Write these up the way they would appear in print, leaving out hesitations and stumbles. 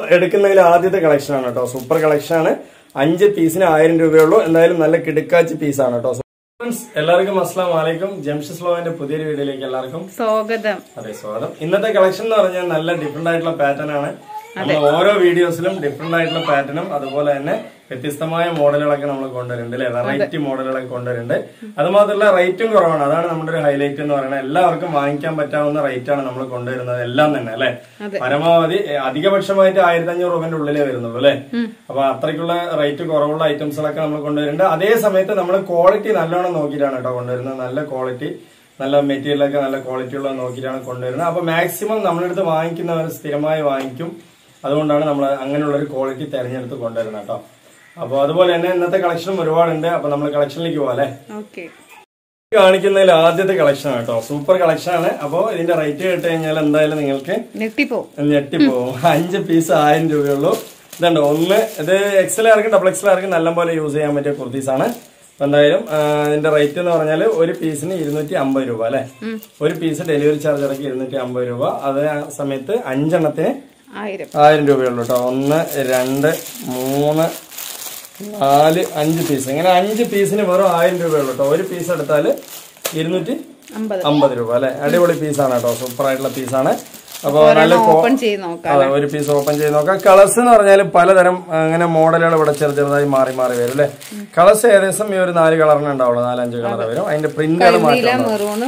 എടുക്കുന്നതിൽ ആദ്യത്തെ കളക്ഷൻ ആണ് കേട്ടോ. സൂപ്പർ കളക്ഷൻ ആണ്. 5 പീസിന് 1000 രൂപയുള്ളൂ. എന്തായാലും നല്ല കിടുക്കാച്ചി പീസാണ് കേട്ടോ. എല്ലാവർക്കും അസ്സലാമു അലൈക്കും. ജംഷിദ് സ്ലോവിന്റെ പുതിയൊരു വീഡിയോയിലേക്ക് എല്ലാവർക്കും സ്വാഗതം. അതെ, സ്വാഗതം. ഇന്നത്തെ കളക്ഷൻ എന്ന് പറഞ്ഞാൽ നല്ല ഡിഫറെന്റ് ആയിട്ടുള്ള പാറ്റേൺ ആണ്. നമ്മൾ ഓരോ വീഡിയോസിലും ഡിഫറെന്റ് ആയിട്ടുള്ള പാറ്റേണും അതുപോലെ തന്നെ വ്യത്യസ്തമായ മോഡലുകളൊക്കെ നമ്മൾ കൊണ്ടുവരുന്നുണ്ട് അല്ലെ. വെറൈറ്റി മോഡലുകളൊക്കെ കൊണ്ടുവരുന്നുണ്ട്. അത് മാത്രമല്ല റേറ്റും കുറവാണ്. അതാണ് നമ്മുടെ ഒരു ഹൈലൈറ്റ് എന്ന് പറയുന്നത്. എല്ലാവർക്കും വാങ്ങിക്കാൻ പറ്റാവുന്ന റേറ്റ് ആണ് നമ്മൾ കൊണ്ടുവരുന്നത് എല്ലാം തന്നെ അല്ലെ. പരമാവധി അധികപക്ഷമായിട്ട് 1500 രൂപന്റെ ഉള്ളിലേ വരുന്നുള്ളൂ അല്ലെ. അപ്പൊ അത്രയ്ക്കുള്ള റേറ്റ് കുറവുള്ള ഐറ്റംസുകളൊക്കെ നമ്മൾ കൊണ്ടുവരുന്നുണ്ട്. അതേ സമയത്ത് നമ്മൾ ക്വാളിറ്റി നല്ലോണം നോക്കിയിട്ടാണ് കേട്ടോ കൊണ്ടുവരുന്നത്. നല്ല ക്വാളിറ്റി, നല്ല മെറ്റീരിയലൊക്കെ നല്ല ക്വാളിറ്റി ഉള്ളത് നോക്കിയിട്ടാണ് കൊണ്ടുവരുന്നത്. അപ്പൊ മാക്സിമം നമ്മളെടുത്ത് വാങ്ങിക്കുന്നവർ സ്ഥിരമായി വാങ്ങിക്കും. അതുകൊണ്ടാണ് നമ്മൾ അങ്ങനെയുള്ള ഒരു ക്വാളിറ്റി തെരഞ്ഞെടുത്ത് കൊണ്ടുവരുന്നത് കേട്ടോ. അപ്പൊ അതുപോലെ തന്നെ ഇന്നത്തെ കളക്ഷനും ഒരുപാടുണ്ട്. അപ്പൊ നമ്മൾ കളക്ഷനിലേക്ക് പോവാം അല്ലെ. കാണിക്കുന്നതിൽ ആദ്യത്തെ കളക്ഷൻ ആണ് കേട്ടോ. സൂപ്പർ കളക്ഷൻ ആണ്. അപ്പൊ ഇതിന്റെ റേറ്റ് കേട്ട് കഴിഞ്ഞാൽ എന്തായാലും നിങ്ങൾക്ക് ഞെട്ടിപ്പോവും. 5 പീസ് 1000 രൂപയുള്ളൂ. ഇതുണ്ടോ ഒന്ന്, ഇത് എക്സൽ ആർക്കും ഡബിൾ എക്സൽ ആർക്കും നല്ല പോലെ യൂസ് ചെയ്യാൻ പറ്റിയ കുർത്തീസ് ആണ്. എന്തായാലും ഇതിന്റെ റേറ്റ് എന്ന് പറഞ്ഞാൽ ഒരു പീസിന് 250 രൂപ അല്ലെ. ഒരു പീസ് ഡെലിവറി ചാർജ് ഇറക്കി 250 രൂപ. അതേ സമയത്ത് 5 എണ്ണത്തിന് 1000 രൂപയുള്ളൂ കേട്ടോ. 1, 2, 3, 4, 5 പീസ്. ഇങ്ങനെ 5 പീസിന് വെറും 1000 രൂപയുള്ളൂ കേട്ടോ. ഒരു പീസ് എടുത്താൽ 250 രൂപ അല്ലെ. അടിപൊളി പീസാണ് കേട്ടോ. സൂപ്പർ ആയിട്ടുള്ള പീസാണ്. അപ്പൊ നല്ല ഒരു പീസ് ഓപ്പൺ ചെയ്ത് നോക്കാം. കളേഴ്സ് എന്ന് പറഞ്ഞാൽ പലതരം അങ്ങനെ മോഡലുകൾ ഇവിടെ ചെറുതായി മാറി മാറി വരും അല്ലെ. കളേഴ്സ് ഏകദേശം ഈ ഒരു 4 കളറിന് ഉണ്ടാവുള്ളൂ. 4-5 കളർ വരും. അതിന്റെ പ്രിന്റുകൾ മാറ്റം.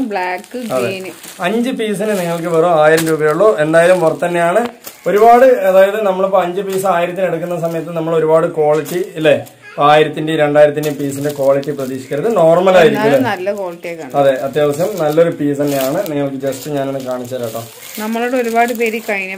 5 പീസിന് നിങ്ങൾക്ക് വെറും 1000 രൂപയുള്ളൂ. എന്തായാലും പുറത്ത് തന്നെയാണ്. ഒരുപാട്, അതായത് നമ്മളിപ്പോ 5 പീസ് 1000-ന് എടുക്കുന്ന സമയത്ത് നമ്മൾ ഒരുപാട് ക്വാളിറ്റി അല്ലെ 1000-ന്റെയും 2000-ന്റെയും പീസിന്റെ ക്വാളിറ്റി പ്രതീക്ഷിക്കരുത്. നോർമൽ ആയിരിക്കും. അതെ, അത്യാവശ്യം നല്ലൊരു പീസ് തന്നെയാണ്. നിങ്ങൾക്ക് ജസ്റ്റ് ഞാനൊന്ന് കാണിച്ചു തരാം കേട്ടോ. നമ്മളോട് ഒരുപാട് പേര്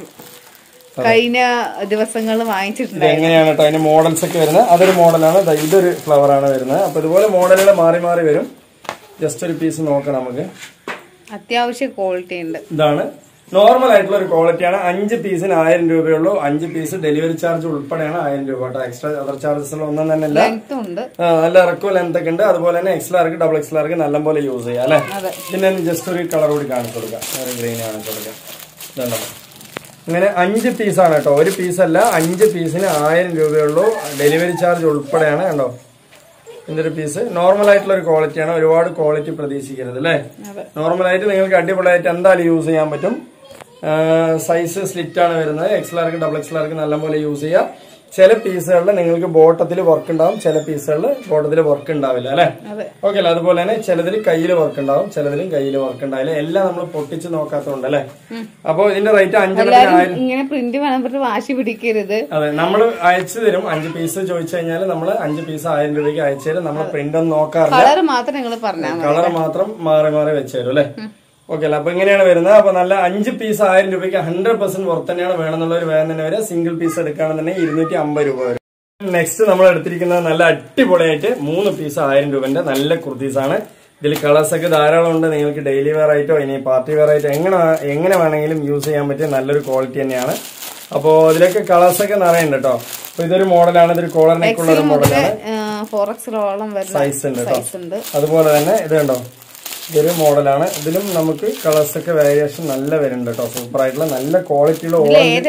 കഴിഞ്ഞ ദിവസങ്ങൾ വാങ്ങിച്ചിട്ടുണ്ട്. എങ്ങനെയാണ് കേട്ടോ അതിന്റെ മോഡൽസ് ഒക്കെ വരുന്നത്. അതൊരു മോഡലാണ്. ഇതൊരു ഫ്ലവർ ആണ് വരുന്നത്. അപ്പൊ ഇതുപോലെ മോഡലുകൾ മാറി മാറി വരും. ജസ്റ്റ് ഒരു പീസ് നോക്കാം നമുക്ക്. അത്യാവശ്യം ക്വാളിറ്റി ഉണ്ട്. ഇതാണ് നോർമൽ ആയിട്ടുള്ള ഒരു ക്വാളിറ്റിയാണ്. 5 പീസിന് 1000 രൂപയുള്ളൂ. 5 പീസ് ഡെലിവറി ചാർജ് ഉൾപ്പെടെയാണ് 1000 രൂപ കേട്ടോ. എക്സ്ട്രാ അതർ ചാർജസ് ഒന്നും തന്നെ ഇല്ല. നല്ല ഇറക്കവും ലെങ്ത് ഒക്കെ ഉണ്ട്. അതുപോലെ തന്നെ എക്സ്ലാർക്ക് ഡബിൾ എക്സ്ലാർക്ക് നല്ലപോലെ യൂസ് ചെയ്യാം അല്ലെ. പിന്നെ ജസ്റ്റ് ഒരു കളർ കൂടി കാണിച്ചു കൊടുക്കാം. ഒരു ഗ്രീൻ കാണിച്ചു കൊടുക്കാം. ഇതുണ്ടോ, ഇങ്ങനെ 5 പീസാണ് കേട്ടോ. ഒരു പീസല്ല, 5 പീസിന് 1000 രൂപയുള്ളൂ. ഡെലിവറി ചാർജ് ഉൾപ്പെടെയാണ്. കണ്ടോ, ഇതിന്റെ ഒരു പീസ് നോർമൽ ആയിട്ടുള്ള ഒരു ക്വാളിറ്റിയാണ്. ഒരുപാട് ക്വാളിറ്റി പ്രതീക്ഷിക്കരുത് അല്ലെ. നോർമലായിട്ട് നിങ്ങൾക്ക് അടിപൊളിയായിട്ട് എന്തായാലും യൂസ് ചെയ്യാൻ പറ്റും. സൈസ് സ്ലിറ്റ് ആണ് വരുന്നത്. എക്സ്ലാർക്ക് ഡബിൾ എക്സ്ലാർക്ക് നല്ലപോലെ യൂസ് ചെയ്യാം. ചില പീസുകളിൽ നിങ്ങൾക്ക് ബോട്ടത്തിൽ വർക്ക് ഉണ്ടാവും, ചില പീസുകളിൽ ബോട്ടത്തിൽ വർക്ക് ഉണ്ടാവില്ല അല്ലെ. ഓക്കെ അല്ലേ. അതുപോലെ തന്നെ ചിലതിൽ കയ്യിൽ വർക്ക് ഉണ്ടാവും, ചിലതിലും കയ്യിൽ വർക്ക് ഉണ്ടാവില്ല. എല്ലാം നമ്മൾ പൊട്ടിച്ച് നോക്കാത്തതുകൊണ്ട് അല്ലെ. അപ്പൊ ഇതിന്റെ റേറ്റ് 5 പ്രിന്റ് വാശി പിടിക്കരുത്. അതെ, നമ്മൾ അയച്ചു തരും. 5 പീസ് ചോദിച്ചു കഴിഞ്ഞാൽ നമ്മൾ 5 പീസ് 1000 രൂപയ്ക്ക് അയച്ചു തരും. നമ്മൾ പ്രിന്റ് ഒന്നും നോക്കാറില്ല. കളർ മാത്രം മാറി മാറി വെച്ചു തരും അല്ലെ. ഓക്കെ അല്ല. അപ്പൊ ഇങ്ങനെയാണ് വരുന്നത്. അപ്പൊ നല്ല 5 പീസ് 1000 രൂപയ്ക്ക് 100% വർത്ത് തന്നെയാണ്. വേണമെന്നുള്ള ഒരു വേഗം തന്നെ വരെ. സിംഗിൾ പീസ് എടുക്കുകയാണെന്നുണ്ടെങ്കിൽ 250 രൂപ വരും. നെക്സ്റ്റ് നമ്മൾ എടുത്തിരിക്കുന്നത് നല്ല അടിപൊളിയായിട്ട് 3 പീസ് 1000 രൂപന്റെ നല്ല കുർത്തീസ് ആണ്. ഇതിൽ കളേഴ്സ് ഒക്കെ ധാരാളം ഉണ്ട്. നിങ്ങൾക്ക് ഡെയിലി വെയർ ആയിട്ടോ ഇനി പാർട്ടി വെയർ ആയിട്ടോ എങ്ങനെ വേണമെങ്കിലും യൂസ് ചെയ്യാൻ പറ്റിയ നല്ലൊരു ക്വാളിറ്റി തന്നെയാണ്. അപ്പോ ഇതിലൊക്കെ കളേഴ്സ് ഒക്കെ നിറയുണ്ട് കേട്ടോ. അപ്പൊ ഇതൊരു മോഡലാണ്. ഇതൊരു കോളർ നെക്കുള്ള ഒരു മോഡലാണ്. സൈസ് ഉണ്ട് കേട്ടോ. അതുപോലെ തന്നെ ഇത് കണ്ടോ, ഇതൊരു മോഡലാണ്. ഇതിലും നമുക്ക് കളേഴ്സ് ഒക്കെ വേരിയേഷൻ നല്ല വരുന്നുണ്ട് കേട്ടോ. സൂപ്പർ ആയിട്ടുള്ള നല്ല ക്വാളിറ്റിയുള്ള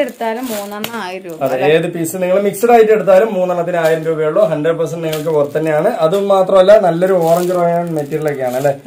അതെ, ഏത് പീസ് നിങ്ങൾ മിക്സ്ഡ് ആയിട്ട് എടുത്താലും 3 1000 രൂപയുള്ളൂ. 100% നിങ്ങൾക്ക് പുറത്ത് തന്നെയാണ്. അതും മാത്രമല്ല നല്ലൊരു ഓറഞ്ച് റോയോൺ മെറ്റീരിയൽ ഒക്കെയാണ് അല്ലെ.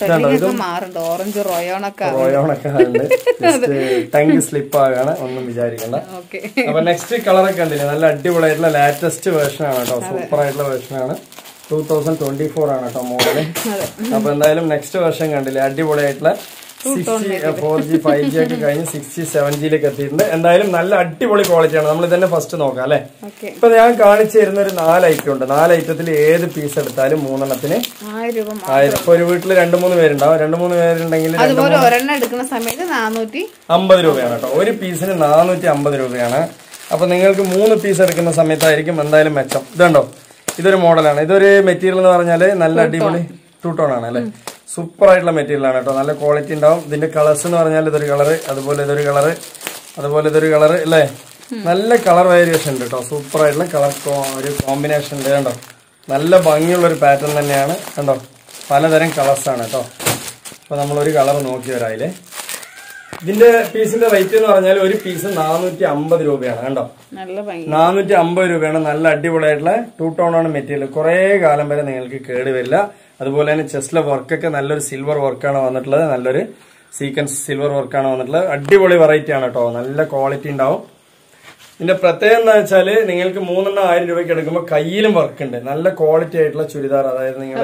റോയോണൊക്കെ ടങ് സ്ലിപ്പ് ആകാണ്, ഒന്നും വിചാരിക്കണ്ട. അപ്പൊ നെക്സ്റ്റ് കളറൊക്കെ ഉണ്ടല്ലേ, നല്ല അടിപൊളിയായിട്ടുള്ള ലാറ്റസ്റ്റ് വേർഷൻ ആണ് കേട്ടോ. സൂപ്പർ ആയിട്ടുള്ള വേർഷൻ ആണ്. 2024 ആണ് കേട്ടോ മോഡല്. അപ്പൊ എന്തായാലും നെക്സ്റ്റ് വർഷം കണ്ടില്ലേ, അടിപൊളിയായിട്ടുള്ള 6G 4G 5G ഒക്കെ കഴിഞ്ഞ് 6G 7Gയിലേക്ക് എത്തിയിട്ടുണ്ട്. എന്തായാലും നല്ല അടിപൊളി ക്വാളിറ്റിയാണ്. നമ്മൾ ഇതന്നെ ഫസ്റ്റ് നോക്കാം അല്ലെ. ഇപ്പൊ ഞാൻ കാണിച്ചു തരുന്ന ഒരു 4 ഐറ്റം ഉണ്ട്. 4 ഐറ്റത്തിൽ ഏത് പീസ് എടുത്താലും 3 എണ്ണത്തിന് 1000. ഇപ്പൊ ഒരു വീട്ടിൽ 2-3 പേരുണ്ടാവും. 2-3 പേരുണ്ടെങ്കിൽ എടുക്കുന്ന സമയത്ത് 450 രൂപയാണ് കേട്ടോ. ഒരു പീസിന് 450 രൂപയാണ്. അപ്പൊ നിങ്ങൾക്ക് 3 പീസ് എടുക്കുന്ന സമയത്തായിരിക്കും എന്തായാലും മെച്ചം. ഇതുണ്ടോ, ഇതൊരു മോഡലാണ്. ഇതൊരു മെറ്റീരിയൽ എന്ന് പറഞ്ഞാല് നല്ല അടിപൊളി ടൂ ടോൺ ആണ് അല്ലെ. സൂപ്പർ ആയിട്ടുള്ള മെറ്റീരിയൽ ആണ് കേട്ടോ. നല്ല ക്വാളിറ്റി ഉണ്ടാവും. ഇതിന്റെ കളേഴ്സ് എന്ന് പറഞ്ഞാൽ ഇതൊരു കളറ്, അതുപോലെ ഇതൊരു കളറ്, അതുപോലെ ഇതൊരു കളറ് അല്ലേ. നല്ല കളർ വേരിയേഷൻ ഉണ്ട് കേട്ടോ. സൂപ്പർ ആയിട്ടുള്ള കളർ ഒരു കോമ്പിനേഷൻ ഉണ്ട് കണ്ടോ. നല്ല ഭംഗിയുള്ള ഒരു പാറ്റേൺ തന്നെയാണ് കണ്ടോ. പലതരം കളേഴ്സ് ആണ് കേട്ടോ. അപ്പൊ നമ്മളൊരു കളർ നോക്കി വരാം. അതില് ഇതിന്റെ പീസിന്റെ റേറ്റ് എന്ന് പറഞ്ഞാൽ ഒരു പീസ് 450 രൂപയാണ്. കണ്ടോ, 450 രൂപയാണ്. നല്ല അടിപൊളിയായിട്ടുള്ള 2 ടോൺ ആണ് മെറ്റീരിയൽ. കുറെ കാലം വരെ നിങ്ങൾക്ക് കേടുവരില്ല. അതുപോലെ തന്നെ ചെസ്റ്റിലെ വർക്കൊക്കെ നല്ലൊരു സിൽവർ വർക്കാണ് വന്നിട്ടുള്ളത്. നല്ലൊരു സീക്വൻസ് സിൽവർ വർക്കാണ് വന്നിട്ടുള്ളത്. അടിപൊളി വെറൈറ്റി ആണ് കേട്ടോ. നല്ല ക്വാളിറ്റി ഉണ്ടാവും. ഇതിന്റെ പ്രത്യേകത എന്താ വെച്ചാല് നിങ്ങൾക്ക് 3,000 രൂപയ്ക്ക് എടുക്കുമ്പോൾ കയ്യിലും വർക്ക് ഉണ്ട്. നല്ല ക്വാളിറ്റി ആയിട്ടുള്ള ചുരിദാർ. അതായത് നിങ്ങൾ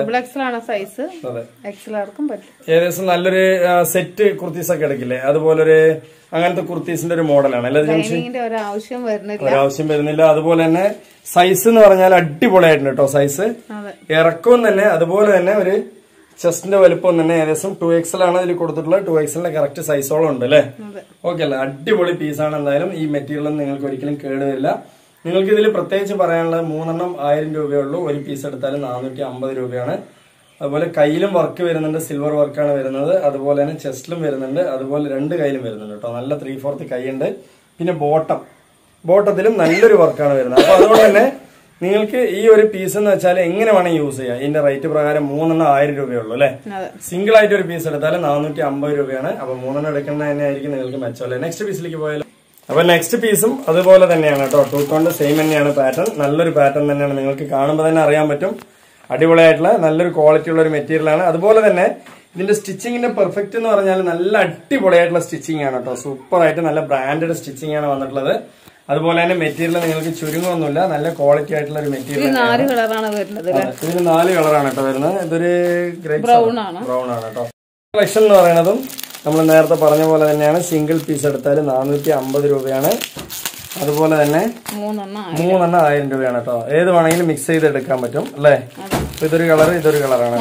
ഏകദേശം നല്ലൊരു സെറ്റ് കുർത്തീസ് ഒക്കെ എടുക്കില്ലേ, അതുപോലൊരു അങ്ങനത്തെ കുർത്തീസിന്റെ ഒരു മോഡലാണ് അല്ലേ? ഒരാവശ്യം വരുന്നില്ല. അതുപോലെ തന്നെ സൈസ് എന്ന് പറഞ്ഞാൽ അടിപൊളിയായിട്ടുണ്ട് കേട്ടോ. സൈസ് ഇറക്കവും തന്നെ അതുപോലെ തന്നെ ഒരു ചെസ്റ്റിന്റെ വലുപ്പം തന്നെ ഏകദേശം 2XL ആണ് ഇതിൽ കൊടുത്തിട്ടുള്ളത്. 2XL കറക്റ്റ് സൈസോളം ഉണ്ട് അല്ലേ? ഓക്കെ അല്ലേ? അടിപൊളി പീസാണ്. എന്തായാലും ഈ മെറ്റീരിയൽ നിങ്ങൾക്ക് ഒരിക്കലും കേടുവരില്ല. നിങ്ങൾക്ക് ഇതിൽ പ്രത്യേകിച്ച് പറയാനുള്ളത് 3 1000 രൂപയുള്ളൂ. ഒരു പീസ് എടുത്താലും 450 രൂപയാണ്. അതുപോലെ കയ്യിലും വർക്ക് വരുന്നുണ്ട്, സിൽവർ വർക്കാണ് വരുന്നത്. അതുപോലെ തന്നെ ചെസ്റ്റിലും വരുന്നുണ്ട്, അതുപോലെ 2 കയ്യിലും വരുന്നുണ്ട് കേട്ടോ. നല്ല 3/4 കൈയുണ്ട്. പിന്നെ ബോട്ടത്തിലും നല്ലൊരു വർക്കാണ് വരുന്നത്. അപ്പൊ അതുകൊണ്ട് തന്നെ നിങ്ങൾക്ക് ഈ ഒരു പീസ് എന്ന് വെച്ചാൽ എങ്ങനെ വേണമെങ്കിൽ യൂസ് ചെയ്യാം. ഇതിന്റെ റേറ്റ് പ്രകാരം 1000 രൂപയുള്ളൂ അല്ലെ? സിംഗിൾ ആയിട്ട് ഒരു പീസ് എടുത്താൽ 450 രൂപയാണ്. അപ്പൊ 3 എടുക്കുന്നത് തന്നെ ആയിരിക്കും നിങ്ങൾക്ക് മെച്ചമല്ലേ? നെക്സ്റ്റ് പീസിലേക്ക് പോയാലോ. അപ്പൊ നെക്സ്റ്റ് പീസും അതുപോലെ തന്നെയാണ് കേട്ടോ. 2 ടോൺ സെയിം തന്നെയാണ് പാറ്റേൺ. നല്ലൊരു പാറ്റേൺ തന്നെയാണ്. നിങ്ങൾക്ക് കാണുമ്പോൾ തന്നെ അറിയാൻ പറ്റും. അടിപൊളിയായിട്ടുള്ള നല്ലൊരു ക്വാളിറ്റി ഉള്ള ഒരു മെറ്റീരിയൽ ആണ്. അതുപോലെ തന്നെ ഇതിന്റെ സ്റ്റിച്ചിങ്ങിന്റെ പെർഫെക്റ്റ് എന്ന് പറഞ്ഞാൽ നല്ല അടിപൊളിയായിട്ടുള്ള സ്റ്റിച്ചിങ് ആണ് കേട്ടോ. സൂപ്പർ ആയിട്ട് നല്ല ബ്രാൻഡഡ് സ്റ്റിച്ചിങ് ആണ് വന്നിട്ടുള്ളത്. അതുപോലെ തന്നെ മെറ്റീരിയൽ നിങ്ങൾക്ക് ചുരുങ്ങൊന്നുമില്ല. നല്ല ക്വാളിറ്റി ആയിട്ടുള്ള ഒരു മെറ്റീരിയൽ. ഇതിന് 4 കളറാണ് കേട്ടോ വരുന്നത്. ഇതൊരു ബ്രൗൺ ആണ് കേട്ടോ. കളക്ഷൻ എന്ന് പറയുന്നതും നമ്മൾ നേരത്തെ പറഞ്ഞ പോലെ തന്നെയാണ്. സിംഗിൾ പീസ് എടുത്താൽ 450 രൂപയാണ്. അതുപോലെ തന്നെ 3 1000 രൂപയാണ് കേട്ടോ. ഏത് വേണമെങ്കിലും മിക്സ് ചെയ്ത് എടുക്കാൻ പറ്റും അല്ലേ? ഇതൊരു കളർ, ഇതൊരു കളറാണ്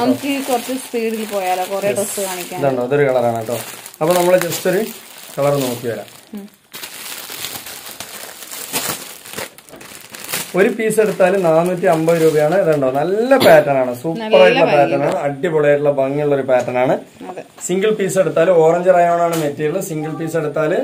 ഇതുണ്ടോ, ഇതൊരു കളറാണ് കേട്ടോ. അപ്പൊ നമ്മൾ ജസ്റ്റ് ഒരു കളർ നോക്കി വരാം. ഒരു പീസ് എടുത്താൽ 450 രൂപയാണ്. ഇതുണ്ടോ, നല്ല പാറ്റേൺ ആണ്. സൂപ്പർ ആയിട്ടുള്ള പാറ്റേൺ ആണ്. അടിപൊളിയായിട്ടുള്ള ഭംഗിയുള്ള ഒരു പാറ്റേൺ ആണ്. സിംഗിൾ പീസ് എടുത്താൽ ഓറഞ്ച് റയോൺ ആണ് മെറ്റീരിയൽ. സിംഗിൾ പീസ് എടുത്താൽ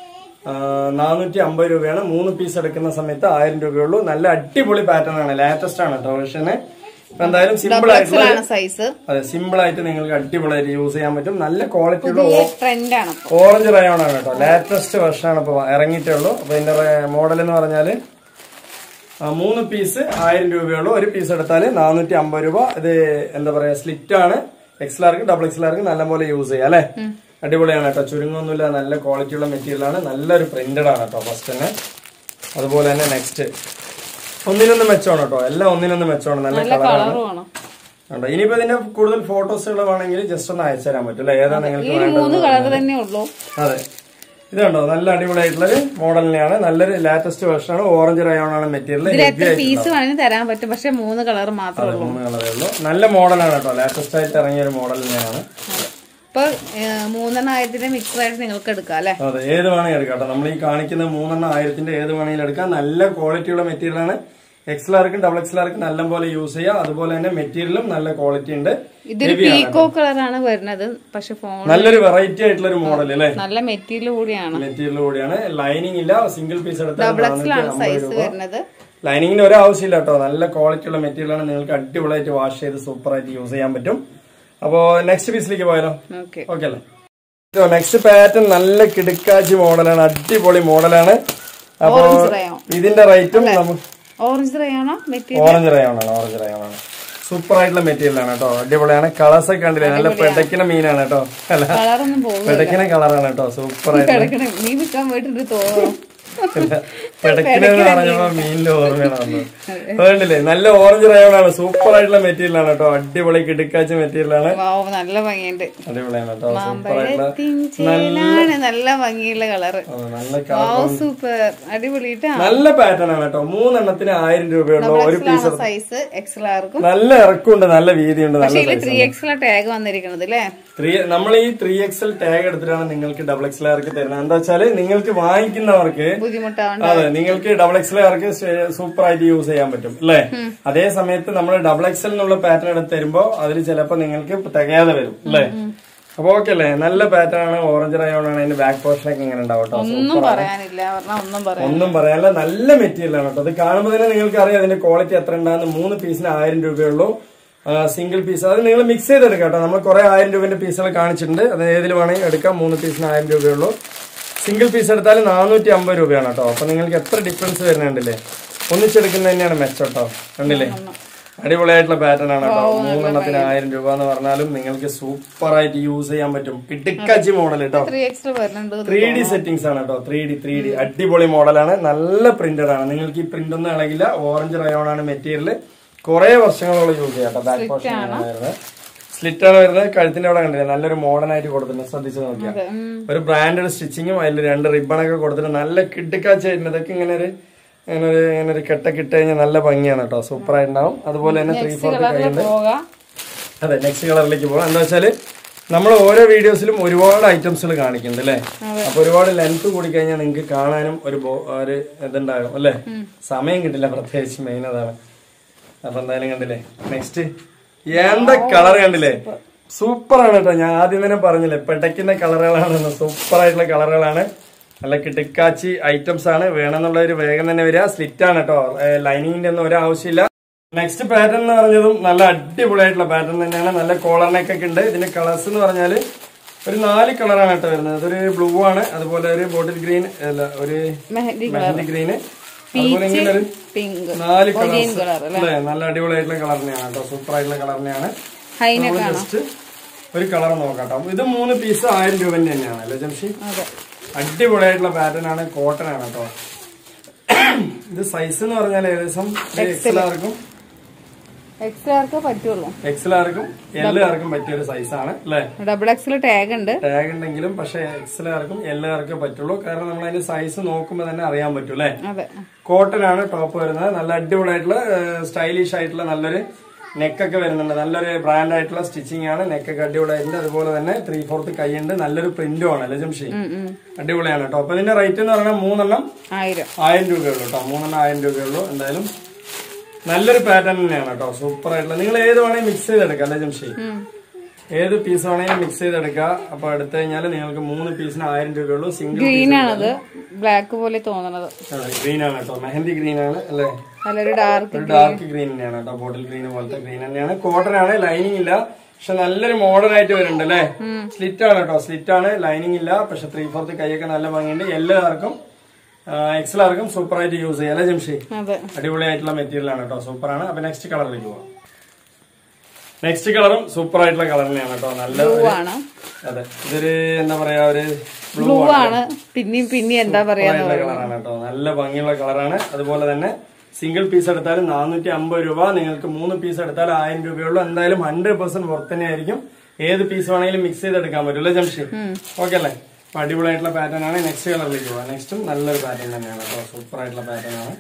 450 രൂപയാണ്. 3 പീസ് എടുക്കുന്ന സമയത്ത് 1000 രൂപയുള്ളൂ. നല്ല അടിപൊളി പാറ്റേൺ ആണ്. ലേറ്റസ്റ്റ് ആണ് കേട്ടോ വെർഷന്. എന്തായാലും സിമ്പിൾ ആയിട്ടുള്ള, അതെ, സിമ്പിൾ ആയിട്ട് നിങ്ങൾക്ക് അടിപൊളിയായിട്ട് യൂസ് ചെയ്യാൻ പറ്റും. നല്ല ക്വാളിറ്റിയുള്ള ഓറഞ്ച് റയോൺ ആണ് കേട്ടോ. ലേറ്റസ്റ്റ് വെർഷൻ ആണ് ഇപ്പൊ ഇറങ്ങിയിട്ടേ ഉള്ളൂ. അപ്പൊ ഇതിന്റെ മോഡൽ എന്ന് പറഞ്ഞാല് 3 പീസ് 1000 രൂപയുള്ളൂ. ഒരു പീസ് എടുത്താൽ 450 രൂപ. ഇത് എന്താ പറയാ, സ്ലിറ്റ് ആണ്. XLർക്ക് ഡബിൾ XLർക്ക് നല്ലപോലെ യൂസ് ചെയ്യാം അല്ലെ? അടിപൊളിയാണ് കേട്ടോ. ചുരുങ്ങൊന്നുമില്ല. നല്ല ക്വാളിറ്റിയുള്ള മെറ്റീരിയൽ ആണ്. നല്ലൊരു പ്രിന്റഡ് ആണ് കേട്ടോ ഫസ്റ്റ് തന്നെ. അതുപോലെ തന്നെ നെക്സ്റ്റ് ഒന്നിനൊന്ന് മെച്ചമാണ് കേട്ടോ. എല്ലാം ഒന്നിനൊന്ന് മെച്ചമാണ്. നല്ല കളറാണ്. ഇനിയിപ്പോ ഇതിന്റെ കൂടുതൽ ഫോട്ടോസുകൾ വേണമെങ്കിൽ ജസ്റ്റ് ഒന്ന് അയച്ചു തരാൻ പറ്റും അല്ലെ? ഏതാ നിങ്ങൾക്ക് വേണ്ടത്? അതെ, ഇത് കണ്ടോ, നല്ല അടിപൊളിയായിട്ടുള്ള മോഡലിനെയാണ്. നല്ലൊരു ലേറ്റസ്റ്റ് വെർഷൻ ആണ്. ഓറഞ്ച് റയോൺ ആണ് മെറ്റീരിയൽ. പീസ് വേണമെങ്കിൽ തരാൻ പറ്റും, പക്ഷെ 3 കളർ മാത്രമേ ഉള്ളൂ. 3 കളറേ ഉള്ളൂ. നല്ല മോഡലാണ് കേട്ടോ. ലേറ്റസ്റ്റ് ആയിട്ട് ഇറങ്ങിയ ഒരു മോഡൽ തന്നെയാണ്. ഇപ്പൊ 3,000 മിക്സ് ആയിട്ട് നിങ്ങൾക്ക് എടുക്കാം അല്ലെ? അതെ, ഏത് വേണമെങ്കിൽ എടുക്കാം കേട്ടോ. നമ്മൾ ഈ കാണിക്കുന്ന 3,000 ഏത് വേണമെങ്കിലും എടുക്കാം. നല്ല ക്വാളിറ്റിയുള്ള മെറ്റീരിയൽ ആണ്. XLർക്കും ഡബിൾ XLർക്കും നല്ല പോലെ യൂസ് ചെയ്യാം. അതുപോലെ തന്നെ മെറ്റീരിയലും നല്ല ക്വാളിറ്റി ഉണ്ട്. ഇതൊരു പീക്കോ കളറാണ് വരുന്നത്. പക്ഷെ നല്ലൊരു വെറൈറ്റി ആയിട്ടുള്ള ഒരു മോഡൽ അല്ലേ? നല്ല മെറ്റീരിയൽ കൂടിയാണ്. ലൈനിങ് ഇല്ല. സിംഗിൾ പീസ് എടുത്താൽ ഡബിൾ XL സൈസ് വരുന്നത്. ലൈനിങ്ങിന് ഒരു ആവശ്യമില്ല കേട്ടോ. നല്ല ക്വാളിറ്റിയുള്ള മെറ്റീരിയൽ ആണ്. നിങ്ങൾക്ക് അടിപൊളിയായിട്ട് വാഷ് ചെയ്ത് സൂപ്പർ ആയിട്ട് യൂസ് ചെയ്യാൻ പറ്റും. അപ്പോ നെക്സ്റ്റ് പീസിലേക്ക് പോയാലോ? ഓക്കെ അല്ലേ? നെക്സ്റ്റ് പാറ്റേൺ നല്ല കിടുക്കാച്ചി മോഡലാണ്. അടിപൊളി മോഡലാണ്. അപ്പൊ ഇതിന്റെ റേറ്റും നമുക്ക് ഓറഞ്ച് റയോൺ ആണ്. സൂപ്പർ ആയിട്ടുള്ള മെറ്റീരിയൽ ആണ് കേട്ടോ. അടിപൊളിയാണ്. കളേഴ്സ് ഒക്കെ കണ്ടില്ലേ? നല്ല പെടക്കിന മീനാണ് കേട്ടോ. അല്ല, പെടക്കിന കളറാണ് കേട്ടോ. സൂപ്പർ ആയിട്ട് പെടക്കിനെന്ന് പറഞ്ഞപ്പോ മീനിന്റെ ഓർമ്മയാണ് വന്നത്. അതുകൊണ്ടില്ലേ, നല്ല ഓറഞ്ച് റയോൺ ആണ്. സൂപ്പർ ആയിട്ടുള്ള മെറ്റീരിയൽ ആണ് കേട്ടോ. അടിപൊളി കിടുക്കാച്ച മെറ്റീരിയൽ ആണ്. നല്ല ഭംഗിയുണ്ട്. അടിപൊളിയാണ് കേട്ടോ. സൂപ്പർ ആയിട്ടുള്ള നല്ല ഭംഗിയുള്ള കളറ്. സൂപ്പർ അടിപൊളി. നല്ല പാറ്റേൺ ആണ് കേട്ടോ. 3 എണ്ണത്തിന് 1000 രൂപയുള്ളൂ. ഒരു പീസ് സൈസ് XLർക്കും നല്ല ഇറക്കമുണ്ട്, നല്ല വീതിയുണ്ട്. നല്ല 3XL ടാഗ് വന്നിരിക്കുന്നത് അല്ലേ? നമ്മൾ ഈ 3XL ടാഗ് എടുത്തിട്ടാണ് നിങ്ങൾക്ക് ഡബിൾ XLർക്ക് തരുന്നത്. എന്താ വെച്ചാല് നിങ്ങൾക്ക് വാങ്ങിക്കുന്നവർക്ക് അതെ, നിങ്ങൾക്ക് ഡബിൾ XLർക്ക് സൂപ്പർ ആയിട്ട് യൂസ് ചെയ്യാൻ പറ്റും അല്ലേ? അതേ സമയത്ത് നമ്മൾ ഡബിൾ XL എന്നുള്ള പാറ്റേൺ എടുത്ത് തരുമ്പോ അതിൽ ചിലപ്പോ നിങ്ങൾക്ക് തികയാതെ വരും അല്ലേ? അപ്പൊ ഓക്കെ അല്ലേ? നല്ല പാറ്റേൺ ആണ്. ഓറഞ്ച് റയോൺ ആണ്. അതിന്റെ ബാക്ക് പോർഷൻ ഒക്കെ ഇങ്ങനെ ഉണ്ടാവും കേട്ടോ. ഒന്നും പറയാനില്ല. നല്ല മെറ്റീരിയൽ ആണ് കേട്ടോ. അത് കാണുമ്പോൾ തന്നെ നിങ്ങൾക്ക് അറിയാം അതിന്റെ ക്വാളിറ്റി എത്ര ഉണ്ടാകുന്ന. 3 പീസിന് 1000 രൂപയുള്ളൂ. സിംഗിൾ പീസ് അത് നിങ്ങൾ മിക്സ് ചെയ്തെടുക്കാം കേട്ടോ. നമ്മൾ കുറെ 1000 രൂപന്റെ പീസുകൾ കാണിച്ചിട്ടുണ്ട്. അത് ഏതിൽ വേണമെങ്കിൽ എടുക്കാം. 3 പീസിന് 1000 രൂപയുള്ളൂ. സിംഗിൾ പീസ് എടുത്താൽ 450 രൂപയാണ് കേട്ടോ. അപ്പൊ നിങ്ങൾക്ക് എത്ര ഡിഫറൻസ് വരുന്നുണ്ടല്ലേ. ഒന്നിച്ചെടുക്കുന്നത് തന്നെയാണ് മെച്ചം കേട്ടോ. കണ്ടില്ലേ, അടിപൊളിയായിട്ടുള്ള പാറ്റേൺ ആണ് കേട്ടോ. 3 എണ്ണത്തിന് 1000 രൂപ എന്ന് പറഞ്ഞാലും നിങ്ങൾക്ക് സൂപ്പർ ആയിട്ട് യൂസ് ചെയ്യാൻ പറ്റും. കിട്ടിക്കാച്ചി മോഡൽ കേട്ടോ. 3D സെറ്റിംഗ്സ് ആണ് കേട്ടോ. 3D അടിപൊളി മോഡലാണ്. നല്ല പ്രിന്റഡ് ആണ്. നിങ്ങൾക്ക് ഈ പ്രിന്റ് ഒന്നും ഇളകില്ല. ഓറഞ്ച് റയോൺ ആണ് മെറ്റീരിയൽ. കുറെ വർഷങ്ങളോളം യൂസ് ചെയ്യാം കേട്ടോ. ബാക്ക് പോർഷൻ വരുന്നത് സ്ലിറ്റ് ആണ് വരുന്നത്. കഴുത്തിന്റെ അവിടെ കണ്ടില്ല, നല്ലൊരു മോഡേൺ ആയിട്ട് കൊടുത്തിട്ടുണ്ട്. ശ്രദ്ധിച്ചു നോക്കിയാൽ ഒരു ബ്രാൻഡഡ് സ്റ്റിച്ചിങ്ങും അതിൽ 2 റിബണൊക്കെ കൊടുത്തിട്ട് നല്ല കിട്ടിക്കാച്ചി ആയിരുന്നു. ഇതൊക്കെ ഇങ്ങനെ ഒരു കെട്ടൊക്കെ ഇട്ട് കഴിഞ്ഞാൽ നല്ല ഭംഗിയാണ് കേട്ടോ. സൂപ്പർ ആയിട്ടുണ്ടാവും. അതുപോലെ തന്നെ 3/4 കൈയുണ്ട്. അതെ, നെക്സ്റ്റ് കളറിലേക്ക് പോകാം. എന്താ വെച്ചാല് നമ്മൾ ഓരോ വീഡിയോസിലും ഒരുപാട് ഐറ്റംസുകൾ കാണിക്കുന്നുണ്ട് അല്ലെ. അപ്പൊ ഒരുപാട് ലെങ്ത് കൂടി കഴിഞ്ഞാൽ നിങ്ങൾക്ക് കാണാനും ഒരു ഇതുണ്ടാകും അല്ലെ. സമയം കിട്ടില്ല, പ്രത്യേകിച്ച് മെയിൻ അതാണ്. അപ്പൊ എന്തായാലും കണ്ടില്ലേ, നെക്സ്റ്റ് എന്താ കളർ കണ്ടില്ലേ, സൂപ്പർ ആണ് കേട്ടോ. ഞാൻ ആദ്യം തന്നെ പറഞ്ഞില്ലേ പെട്ടയ്ക്കുന്ന കളറുകളാണെന്ന്. സൂപ്പർ ആയിട്ടുള്ള കളറുകളാണ്. നല്ല കിടക്കാച്ചി ഐറ്റംസ് ആണ്. വേണമെന്നുള്ള ഒരു വേഗം തന്നെ വരിക. സ്ലിറ്റ് ആണ് കേട്ടോ. ലൈനിങ്ങിന്റെ ഒന്നും ഒരു ആവശ്യമില്ല. നെക്സ്റ്റ് പാറ്റേൺ എന്ന് പറഞ്ഞതും നല്ല അടിപൊളിയായിട്ടുള്ള പാറ്റേൺ തന്നെയാണ്. നല്ല കോളർ നെക്ക് ഒക്കെ ഉണ്ട്. ഇതിന്റെ കളേഴ്സ് എന്ന് പറഞ്ഞാല് ഒരു 4 കളറാണ് കേട്ടോ വരുന്നത്. അതൊരു ബ്ലൂ ആണ്, അതുപോലെ ഒരു ബോട്ടിൽ ഗ്രീൻ, അല്ല ഒരു മെഹന്തി ഗ്രീന്, അതുപോലെ ഇങ്ങനെ ഒരു 4 കളേഴ്സ് അല്ലേ. നല്ല അടിപൊളിയായിട്ടുള്ള കളർ തന്നെയാണ് കേട്ടോ. സൂപ്പർ ആയിട്ടുള്ള കളർ തന്നെയാണ്. ജസ്റ്റ് ഒരു കളർ നോക്കാം. ഇത് 3 പീസ് 1000 രൂപന്റെ തന്നെയാണ് അല്ലേ ജംഷി. അടിപൊളിയായിട്ടുള്ള പാറ്റേൺ ആണ്. കോട്ടൺ ആണ് കേട്ടോ. ഇത് സൈസ് എന്ന് പറഞ്ഞാൽ ഏകദേശം എക്സലാർക്കും പറ്റുള്ളൂ. എക്സലാർക്കും എല്ലാവർക്കും പറ്റിയ ഒരു സൈസ് ആണ് അല്ലെ. ഡബിൾ എക്സൽ ടാഗ് ഉണ്ടെങ്കിലും പക്ഷെ എക്സലാർക്കും എല്ലാവർക്കും പറ്റുള്ളൂ. കാരണം നമ്മൾ അതിന്റെ സൈസ് നോക്കുമ്പോ തന്നെ അറിയാൻ പറ്റും അല്ലെ. കോട്ടൺ ആണ് ടോപ്പ് വരുന്നത്. നല്ല അടിപൊളിയായിട്ടുള്ള സ്റ്റൈലിഷ് ആയിട്ടുള്ള നല്ലൊരു നെക്കൊക്കെ വരുന്നുണ്ട്. നല്ലൊരു ബ്രാൻഡ് ആയിട്ടുള്ള സ്റ്റിച്ചിങ് ആണ്. നെക്കൊക്കെ അടിപൊളിയായിട്ടുണ്ട്. അതുപോലെ തന്നെ 3/4 കൈയുണ്ട്. നല്ലൊരു പ്രിന്റും ആണ് അല്ലെ ജംഷി. അടിപൊളിയാണ് കേട്ടോ. അപ്പൊ ഇതിന്റെ റേറ്റ് എന്ന് പറഞ്ഞാൽ 3 എണ്ണം 1000 രൂപയുള്ളൂ കേട്ടോ. 3 എണ്ണം 1000 രൂപയുള്ളൂ. എന്തായാലും നല്ലൊരു പാറ്റേൺ തന്നെയാണ് കേട്ടോ. സൂപ്പർ ആയിട്ടുള്ള. നിങ്ങൾ ഏത് വേണമെങ്കിൽ മിക്സ് ചെയ്തെടുക്കാം അല്ലെ ജംഷി. ഏത് പീസ് വേണമെങ്കിലും മിക്സ് ചെയ്തെടുക്കാം. അപ്പൊ എടുത്തു കഴിഞ്ഞാൽ നിങ്ങൾക്ക് 3 പീസിന് 1000 രൂപയുള്ളൂ. സിംഗിൾ ഗ്രീൻ ആണത്, ബ്ലാക്ക് പോലെ തോന്നുന്നത്. ഗ്രീൻ ആണ് കേട്ടോ. മെഹന്തി ഗ്രീൻ ആണ് അല്ലെ. ഒരു ഡാർക്ക് ഗ്രീൻ തന്നെയാണ് കേട്ടോ. ബോട്ടിൽ ഗ്രീൻ പോലത്തെ ഗ്രീൻ തന്നെയാണ്. കോട്ടൺ ആണ്, ലൈനിങ് ഇല്ല. പക്ഷെ നല്ലൊരു മോഡേൺ ആയിട്ട് വരുന്നുണ്ട് അല്ലെ. സ്ലിറ്റ് ആണ് കേട്ടോ. സ്ലിറ്റ് ആണ്, ലൈനിങ് ഇല്ല. പക്ഷെ 3/4 കൈയൊക്കെ നല്ല ഭംഗിയുണ്ട്. എല്ലാവർക്കും എക്സലാർക്കും സൂപ്പർ ആയിട്ട് യൂസ് ചെയ്യാം അല്ലെ ജംഷി. അടിപൊളിയായിട്ടുള്ള മെറ്റീരിയൽ ആണ് കേട്ടോ. സൂപ്പർ ആണ്. അപ്പൊ നെക്സ്റ്റ് കളറിലേക്ക് പോവാം. നെക്സ്റ്റ് കളറും സൂപ്പർ ആയിട്ടുള്ള കളർ തന്നെയാണ് കേട്ടോ. നല്ല അതെ, ഇതൊരു എന്താ പറയാ, ഒരു ബ്ലൂ ആണ്. പിന്നെ എന്താ പറയാ കളറാണ് കേട്ടോ. നല്ല ഭംഗിയുള്ള കളറാണ്. അതുപോലെ തന്നെ സിംഗിൾ പീസ് എടുത്താലും 450 രൂപ. നിങ്ങൾക്ക് 3 പീസ് എടുത്താൽ 1000 രൂപയുള്ളൂ. എന്തായാലും 100% വർത്ത് തന്നെ ആയിരിക്കും. ഏത് പീസ് വേണമെങ്കിലും മിക്സ് ചെയ്തെടുക്കാൻ പറ്റും അല്ലെ ജംഷി. ഓക്കെ അല്ലേ. അപ്പൊ അടിപൊളിയായിട്ടുള്ള പാറ്റേൺ ആണ്. നെക്സ്റ്റ് കളറിലേക്ക് പോവാം. നെക്സ്റ്റും നല്ലൊരു പാറ്റേൺ തന്നെയാണ് കേട്ടോ. സൂപ്പർ ആയിട്ടുള്ള പാറ്റേൺ ആണ്.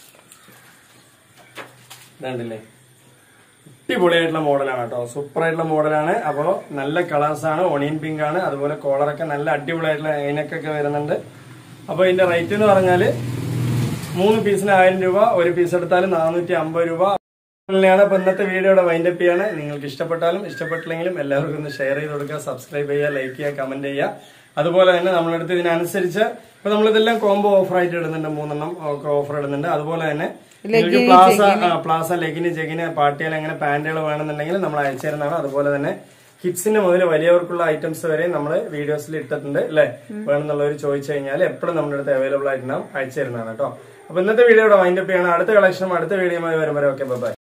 ഇതുണ്ടല്ലേ, അടിപൊളിയായിട്ടുള്ള മോഡലാണ് കേട്ടോ. സൂപ്പർ ആയിട്ടുള്ള മോഡലാണ്. അപ്പോ നല്ല കളേഴ്സ് ആണ്. ഓണിയൻ പിങ്ക് ആണ്. അതുപോലെ കോളറൊക്കെ നല്ല അടിപൊളിയായിട്ടുള്ള അതിനൊക്കെ വരുന്നുണ്ട്. അപ്പൊ ഇതിന്റെ റേറ്റ് എന്ന് പറഞ്ഞാല് 3 പീസിന് 1000 രൂപ. ഒരു പീസ് എടുത്താലും 450 രൂപ ാണ്. അപ്പൊ ഇന്നത്തെ വീഡിയോയുടെ വൈൻഡപ്പ് ചെയ്യാണ്. നിങ്ങൾക്ക് ഇഷ്ടപ്പെട്ടാലും ഇഷ്ടപ്പെട്ടില്ലെങ്കിലും എല്ലാവർക്കും ഒന്ന് ഷെയർ ചെയ്ത് കൊടുക്കുക, സബ്സ്ക്രൈബ് ചെയ്യുക, ലൈക്ക് ചെയ്യുക, കമന്റ് ചെയ്യുക. അതുപോലെ തന്നെ നമ്മളെടുത്ത് ഇതിനനുസരിച്ച് ഇപ്പൊ നമ്മളിതെല്ലാം കോംബോ ഓഫർ ആയിട്ട് ഇടുന്നുണ്ട്. 3 എണ്ണം ഒക്കെ ഓഫർ ഇടുന്നുണ്ട്. അതുപോലെ തന്നെ നിങ്ങൾക്ക് പ്ലാസ ലെഗിന് ജെഗിന് പാർട്ടികൾ അങ്ങനെ പാന്റുകൾ വേണമെന്നുണ്ടെങ്കിൽ നമ്മൾ അയച്ചു തരുന്നതാണ്. അതുപോലെ തന്നെ കിഡ്സിന്റെ മുതൽ വലിയവർക്കുള്ള ഐറ്റംസ് വരെ നമ്മൾ വീഡിയോസിൽ ഇട്ടിട്ടുണ്ട് അല്ലെ. വേണമെന്നുള്ളവർ ചോദിച്ചു കഴിഞ്ഞാൽ എപ്പോഴും നമ്മുടെ അടുത്ത് അവൈലബിൾ ആയിട്ടുണ്ടാവും, അയച്ചു തരുന്നതാണ് കേട്ടോ. അപ്പൊ ഇന്നത്തെ വീഡിയോയുടെ വൈൻഡപ്പ് ചെയ്യണം. അടുത്ത കളക്ഷനും അടുത്ത വീഡിയോയുമായി വരുമ്പോൾ ഓക്കെ ബൈ.